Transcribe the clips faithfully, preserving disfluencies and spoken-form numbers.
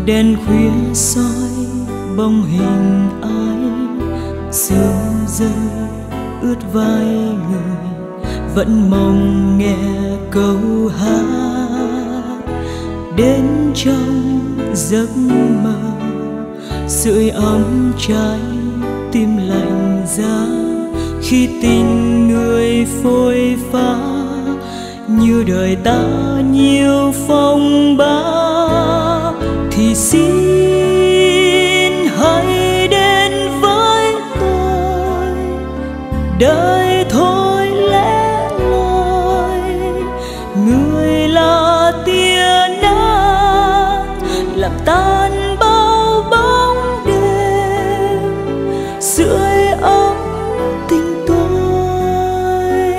Đèn khuya soi bóng hình ai, sương rơi ướt vai người, vẫn mong nghe câu hát đến trong giấc mơ. Sưởi ấm trái tim lạnh giá khi tình người phôi pha, như đời ta nhiều phong ba. Thì xin hãy đến với tôi, đời thôi lẽ loi. Người là tia nắng làm tan bao bóng đêm, sưởi ấm tình tôi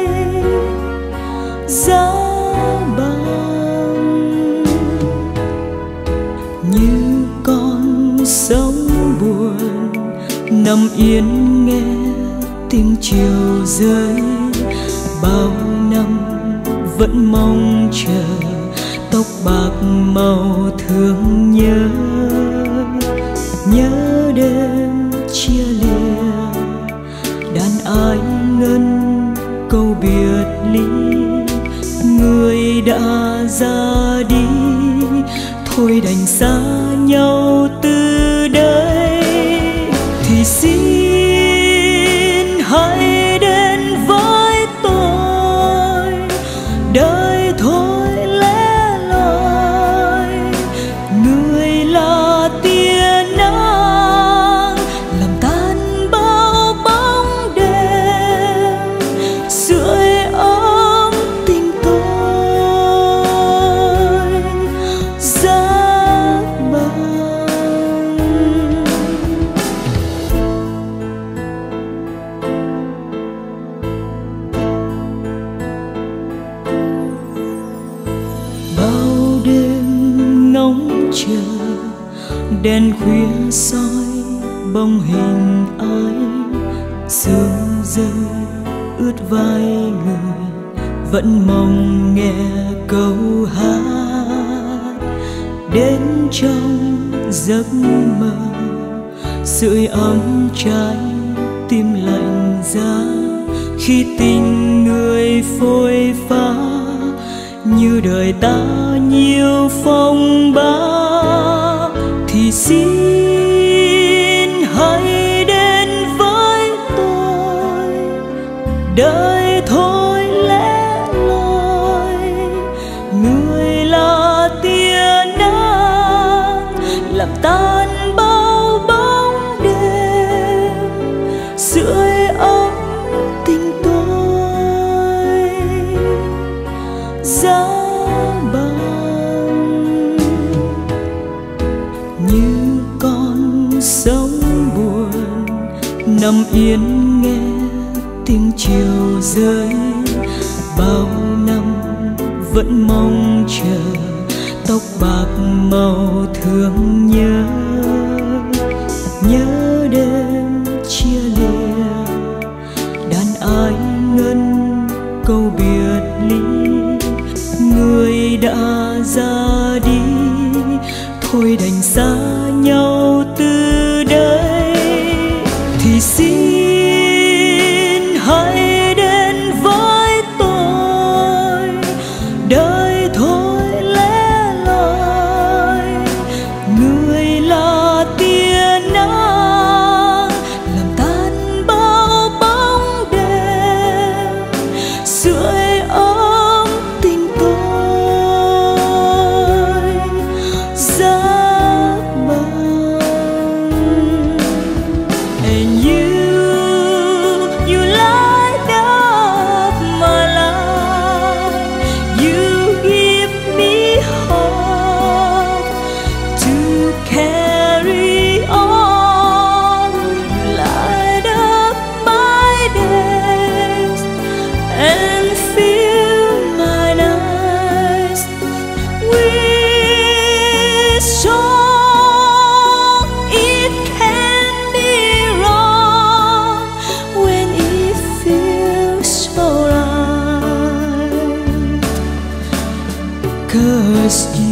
giá băng. Như con sóng buồn nằm yên nghe tiếng chiều rơi, bao năm vẫn mong chờ tóc bạc màu thương nhớ. Nhớ đêm chia lìa đàn ái ngân câu biệt ly, người đã ra đi thôi đành xa nhau từ đây. Thì xin hãy đến với tôi, đời thôi lẽ loi. Người là tia nắng làm tan bao bóng đêm, sưởi ấm tình tôi giá băng. Bao đêm ngóng chờ đèn khuya soi bóng hình ai, sương rơi ướt vai người, vẫn mong nghe câu hát đến trong giấc mơ. Sưởi ấm trái tim lạnh giá khi tình người phôi pha, như đời ta nhiều phong ba. Thì xin hãy đến với tôi, đời thôi lẽ loi. Người là tia nắng làm tan bao bóng đêm, sưởi ấm tình tôi giá băng. Như con sóng buồn nằm yên nghe tiếng chiều rơi, bao năm vẫn mong chờ tóc bạc màu thương nhớ. Nhớ đêm chia lìa đàn ái ngân câu biệt ly, người đã ra đi thôi đành xa nhau từ đây. Thì xin hãy đến với tôi, đời thôi lẽ loi. Người là tia nắng làm tan bao bóng đêm, sưởi ấm tình tôi giá băng. And you, you light up my life. You give me hope to carry on. You light up my days and fill my nights with song. It can be wrong when it feels so right, 'cause you